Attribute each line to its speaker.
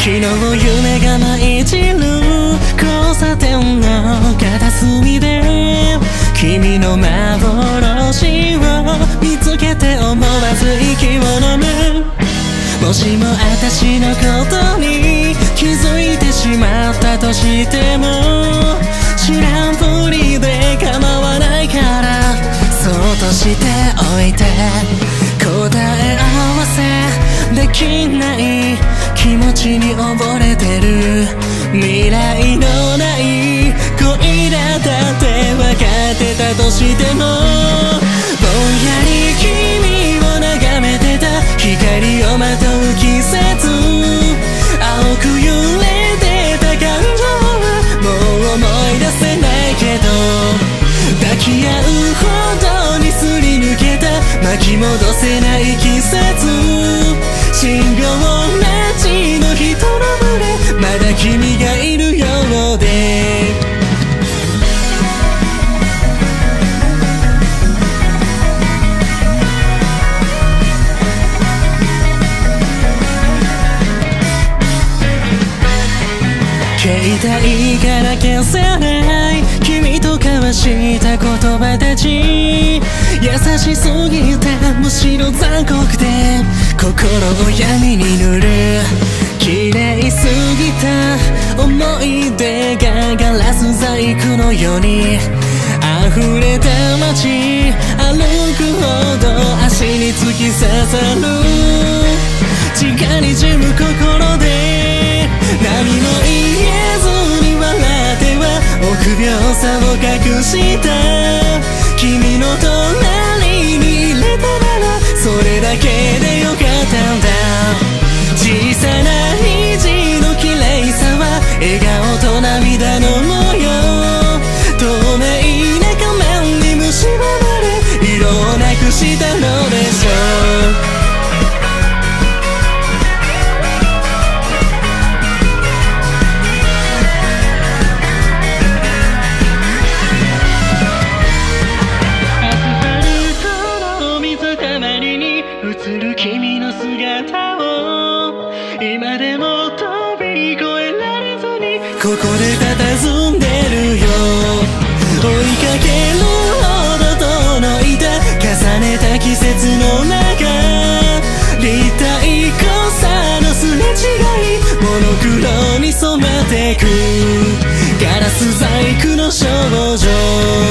Speaker 1: 日夢が舞い散る交差点の片隅で君の幻を見つけて思わず息を飲む。もしも私のことに気づいてしまったとしても知らんぷりで構わないからそっとしておいて。答え合わせできない気持ちに溺れてる。未来のない恋だって分かってたとしてもぼんやり君を眺めてた光をまとう季節青く揺れてた感情はもう思い出せないけど抱き合うほどにすり抜けた巻き戻せない季節信号待ちの人の群れまだ君がいるようで携帯から消せない君と交わした言葉たち優しすぎてむしろ残酷で心を闇に塗る。綺麗すぎた思い出がガラス細工のように溢れた街歩くほど足に突き刺さる。地下にじむ心で何も言えずに笑っては臆病さを隠した君の隣に入れたならそれだけでよかったんだ。小さな虹の綺麗さは笑顔と涙の模様透明な仮面に蝕まれ色をなくしたのでしょう。映る君の姿を今でも飛び越えられずにここで佇んでるよ。追いかけるほど遠のいた重ねた季節の中立体交差のすれ違いモノクロに染まってくガラス細工の少女